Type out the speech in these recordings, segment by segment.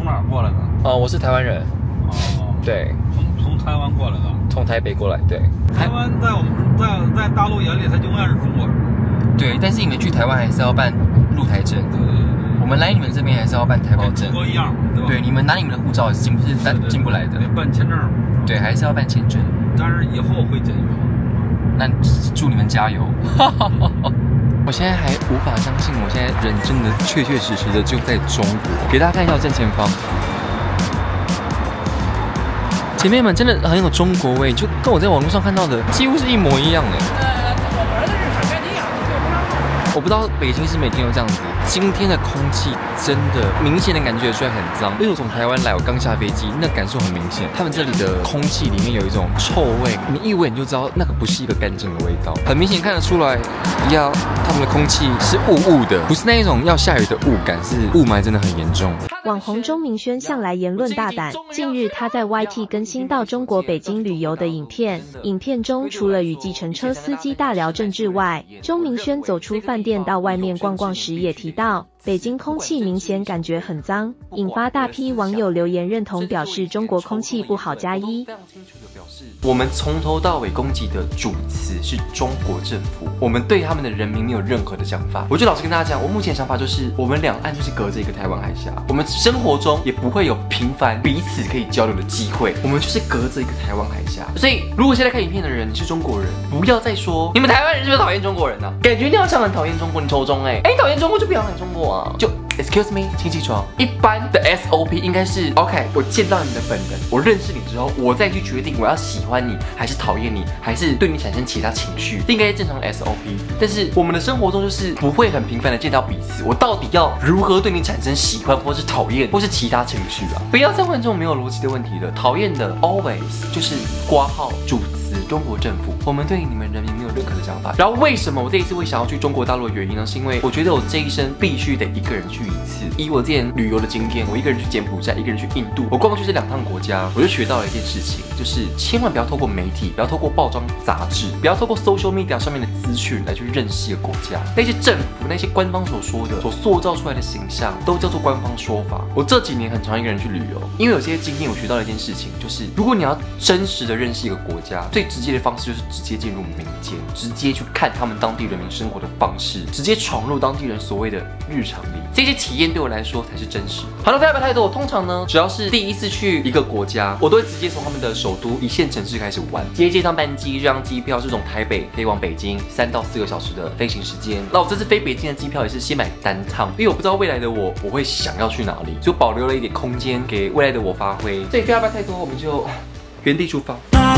从哪儿过来的？ 哦，我是台湾人。 哦， 对， 从台湾过来的。 从台北过来，对。 台湾在我们在大陆眼里，它永远是中国人。 对，但是你们去台湾还是要办入台证。 对。 我们来你们这边还是要办台胞证。 跟中国一样，对吧？ 对，你们拿你们的护照也是进不来的。 得办签证。 对，还是要办签证。 但是以后会解决。 那祝你们加油。我现在还无法相信，我现在人真的确实的就在中国。给大家看一下正前方，姐妹们真的很有中国味，就跟我在网络上看到的几乎是一模一样的。我不知道北京是每天都这样子。今天的空气真的明显的感觉出来很脏，因为我从台湾来，我刚下飞机，那感受很明显。他们这里的空气里面有一种臭味，你一闻你就知道那个不是一个干净的味道，很明显看得出来，他们的空气是雾的，不是那一种要下雨的雾感，是雾霾真的很严重。 网红钟明轩向来言论大胆，近日他在 YT 更新到中国北京旅游的影片，影片中除了与计程车司机大聊政治外，钟明轩走出饭店到外面逛逛时也提到，北京空气明显感觉很脏，引发大批网友留言认同，表示中国空气不好加一。 我们从头到尾攻击的主词是中国政府，我们对他们的人民没有任何的想法。我就老实跟大家讲，我目前的想法就是，我们两岸就是隔着一个台湾海峡，我们生活中也不会有频繁彼此可以交流的机会，我们就是隔着一个台湾海峡。所以，如果现在看影片的人你是中国人，不要再说你们台湾人是不是讨厌中国人啊？感觉你好像很讨厌中国，你仇中你讨厌中国就不要来中国啊，就。Excuse me， 请起床。一般的 SOP 应该是 OK， 我见到你的本人，我认识你之后，我再去决定我要喜欢你，还是讨厌你，还是对你产生其他情绪，这应该是正常的 SOP。但是我们的生活中就是不会很频繁的见到彼此，我到底要如何对你产生喜欢，或是讨厌，或是其他情绪啊？不要再问这种没有逻辑的问题了。讨厌的 always 就是括号主词中国政府，我们对你们人民没有任何的想法。然后为什么我这一次会想要去中国大陆的原因呢？是因为我觉得我这一生必须得一个人去一次。以我之前旅游的经验，我一个人去柬埔寨，一个人去印度，我光去这2趟国家，我就学到了一件事情，就是千万不要透过媒体，不要透过报章杂志，不要透过 social media 上面的资讯来去认识一个国家。那些政府、那些官方所说的、所塑造出来的形象，都叫做官方说法。我这几年很常一个人去旅游，因为有些经验，我学到了一件事情，就是如果你要真实的认识一个国家，最直接的方式就是直接进入民间，直接去看他们当地人民生活的方式，直接闯入当地人所谓的日常里，这些体验对我来说才是真实。好了，不要太多。通常呢，只要是第一次去一个国家，我都会直接从他们的首都1线城市开始玩，接这趟班机，这张机票是从台北飞往北京，3到4个小时的飞行时间。那我这次飞北京的机票也是先买单趟，因为我不知道未来的我会想要去哪里，就保留了一点空间给未来的我发挥。所以不要太多，我们就原地出发。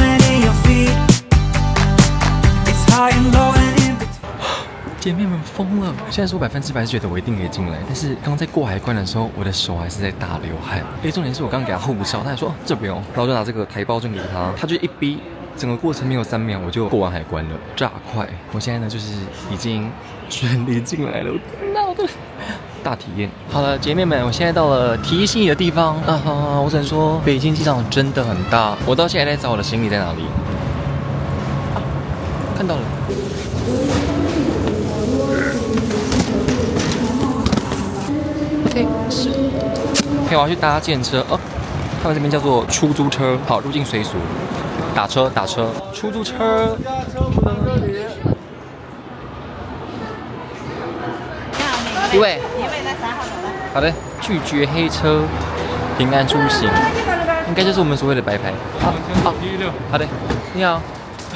姐妹们疯了！现在说100%觉得我一定可以进来，但是刚在过海关的时候，我的手还是在大流汗。重点是我刚给他护照，他还说这不用，然后我就拿这个台胞证给他，他就一逼，整个过程没有3秒我就过完海关了，炸快！我现在呢就是已经顺利进来了，那我的大体验。好了，姐妹们，我现在到了提醒你的地方啊！我只能说，北京机场真的很大，我到现在在找我的行李在哪里。看到了。是。我要去搭计程车哦，他们这边叫做出租车。好，入境随俗，打车，出租车。一位在3号走了。好的，拒绝黑车，平安出行，应该就是我们所谓的白牌。好，好的，你好。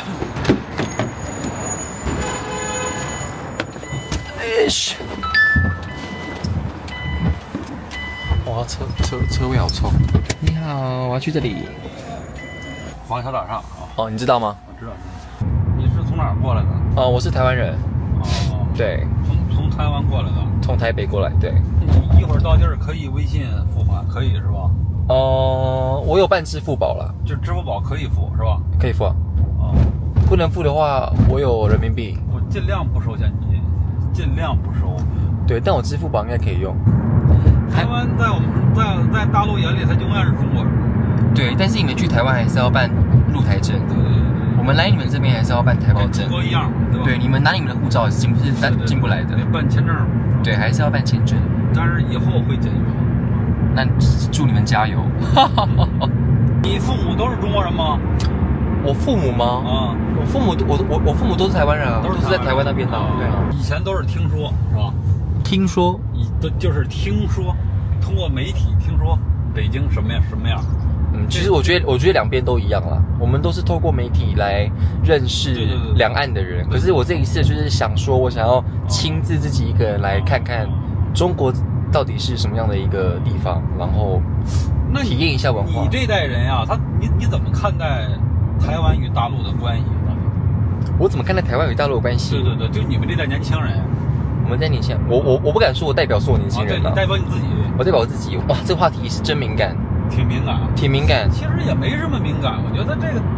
哇，车味好臭！你好，我要去这里。 黄小岛上。 哦，你知道吗？ 我知道。你是从哪儿过来的？ 哦，我是台湾人。 哦。对。从台湾过来的。 从台北过来，对。 你一会儿到地儿可以微信付款，可以是吧？ 我有办支付宝了。 就支付宝可以付是吧？ 可以付啊。哦。不能付的话，我有人民币。我尽量不收现金，尽量不收。 对，但我支付宝应该可以用。 台湾在我们在大陆眼里，它永远是中国人。 对，但是你们去台湾还是要办入台证。对。我们来你们这边还是要办台胞证。跟中国一样，对吧？对，你们拿你们的护照也是进不来的。得办签证。对，还是要办签证。 但是以后会解决。 那祝你们加油。 你父母都是中国人吗？ 我父母吗？ 啊， 我父母都是台湾人啊，都是在台湾那边的。对啊， 以前都是听说是吧？ 听说， 就是听说，通过媒体听说北京什么样。 其实我觉得两边都一样啦，我们都是透过媒体来认识两岸的人。可是我这一次就是想说，我想要亲自自己一个人来看看中国到底是什么样的一个地方，然后体验一下文化。 你这代人呀，你怎么看待台湾与大陆的关系？ 我怎么看待台湾与大陆的关系？ 对，就你们这代年轻人。 我们在年轻人，我不敢说我代表所有年轻人对，你代表你自己。 我代表我自己。哇，这个话题是真敏感。 挺敏感， 挺敏感。 其实也没什么敏感，我觉得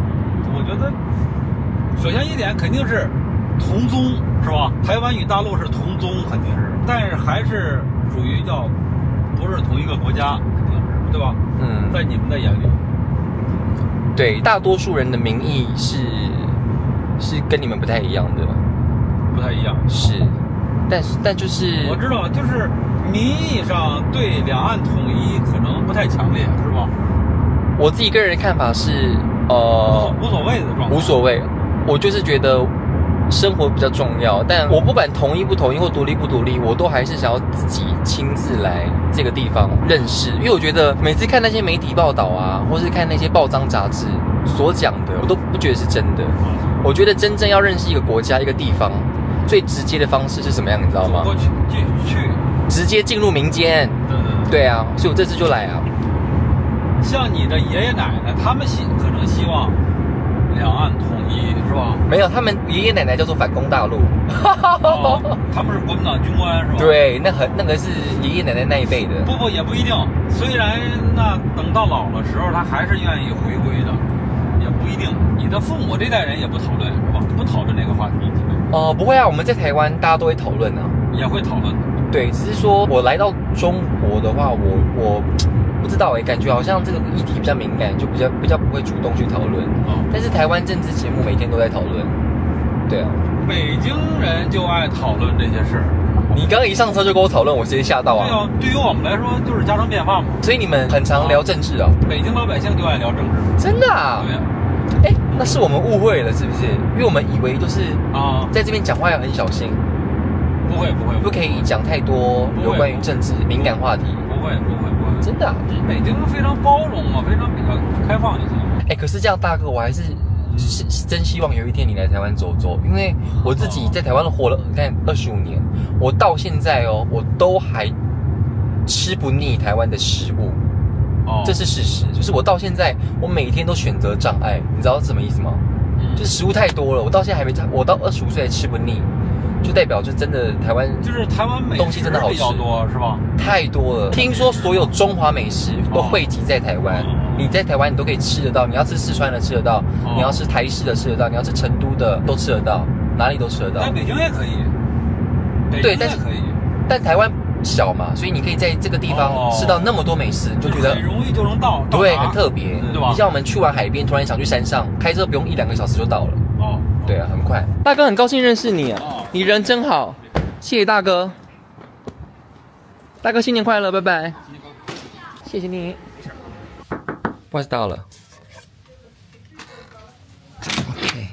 首先一点肯定是同宗，是吧？台湾与大陆是同宗，肯定是，但是还是属于叫不是同一个国家，肯定是，对吧？在你们的眼里， 对，大多数人的民意是跟你们不太一样的， 不太一样， 是，但就是我知道，就是名义上对两岸统一可能不太强烈，是吧？ 我自己个人的看法是， 无所谓的状态。 无所谓，我就是觉得生活比较重要，但我不管同意不同意或独立不独立，我都还是想要自己亲自来这个地方认识，因为我觉得每次看那些媒体报道啊，或是看那些报章杂志所讲的，我都不觉得是真的。我觉得真正要认识一个国家、一个地方，最直接的方式是什么样，你知道吗？ 过去直接进入民间。对啊，所以我这次就来啊。 像你的爷爷奶奶，他们可能希望两岸统一，是吧？ 没有，他们爷爷奶奶叫做反攻大陆。 他们是国民党军官，是吧？ 对，那个是爷爷奶奶那一辈的。 不，也不一定。虽然那等到老的时候，他还是愿意回归的，也不一定。你的父母这代人也不讨论，是吧？不讨论这个话题，基本。 不会啊，我们在台湾大家都会讨论啊， 也会讨论。 对，只是说我来到中国的话，我不知道感觉好像这个议题比较敏感，就比较不会主动去讨论。但是台湾政治节目每天都在讨论。对啊， 北京人就爱讨论这些事儿。 你刚刚一上车就跟我讨论，我直接吓到啊！ 对啊，对于我们来说就是家常便饭嘛。 所以你们很常聊政治啊？ 北京老百姓就爱聊政治。 真的啊？ 对啊。 那是我们误会了，是不是？因为我们以为都是在这边讲话要很小心。 不会， 不可以讲太多有关于政治敏感话题。 不会， 真的啊？ 北京非常包容嘛，非常比较开放一些。 可是这样大哥，我还是真希望有一天你来台湾走走，因为我自己在台湾活了，你看25年，我到现在我都还吃不腻台湾的食物。这是事实，就是我到现在，我每天都选择障碍，你知道是什么意思吗？就是食物太多了，我到现在还没，我到25岁还吃不腻。就代表就真的台湾就是台湾美食东西真的好吃， 比较多是吧？ 太多了，听说所有中华美食都汇集在台湾，你在台湾你都可以吃得到，你要吃四川的吃得到，你要吃台式的吃得到，你要吃成都的都吃得到，哪里都吃得到。 在北京也可以， 对，但是可以，但台湾小嘛，所以你可以在这个地方吃到那么多美食，你就觉得很容易就能到， 对，很特别， 对吧？ 你像我们去完海边，突然想去山上，开车不用1-2个小时就到了。对啊，很快。大哥很高兴认识你啊，你人真好，谢谢大哥。大哥新年快乐，拜拜。谢谢你。不好意思打扰了。OK。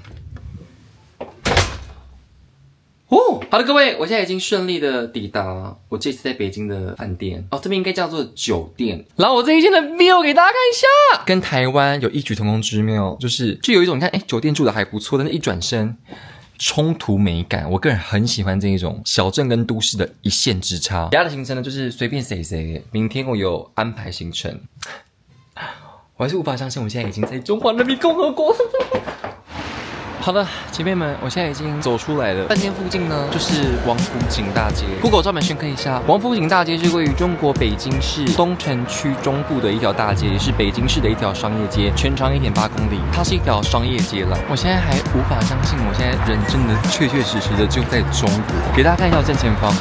好的，各位，我现在已经顺利的抵达我这次在北京的饭店这边应该叫做酒店。然后我这一间的 view 给大家看一下，跟台湾有异曲同工之妙，就有一种你看，酒店住的还不错，但是一转身冲突美感，我个人很喜欢这一种小镇跟都市的一线之差。等下的行程呢，就是随便谁，明天我有安排行程，我还是无法相信我现在已经在中华人民共和国。好的，姐妹们，我现在已经走出来了。饭店附近呢，就是王府井大街。Google 照本宣科一下，王府井大街是位于中国北京市东城区中部的一条大街，也是北京市的一条商业街，全长1.8公里。它是一条商业街了。我现在还无法相信，我现在人真的确实的就在中国。给大家看一下我正前方，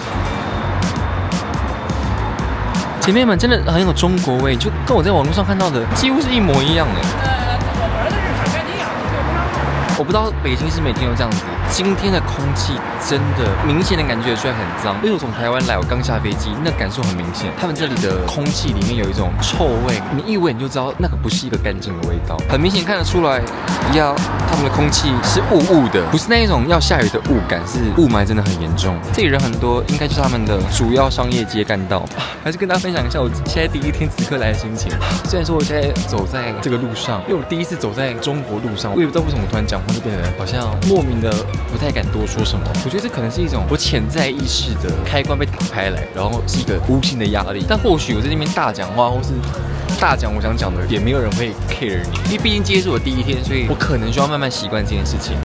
姐妹们真的很有中国味，就跟我在网络上看到的几乎是一模一样的。我不知道北京是每天都这样子， 今天的空气真的明显的感觉出来很脏。因为我从台湾来，我刚下飞机，那感受很明显。他们这里的空气里面有一种臭味，你一闻你就知道那个不是一个干净的味道，很明显看得出来，他们的空气是雾的，不是那一种要下雨的雾感，是雾霾真的很严重。这里人很多，应该就是他们的主要商业街干道。还是跟大家分享一下我现在第一天此刻来的心情。虽然说我现在走在这个路上，因为我第一次走在中国路上，我也不知道为什么突然讲话就变得好像莫名的不太敢多说什么。我觉得这可能是一种我潜在意识的开关被打开来，然后是一个无形的压力。但或许我在那边大讲话，或是大讲我想讲的，也没有人会 care 你，因为毕竟今天是我第一天，所以我可能需要慢慢习惯这件事情。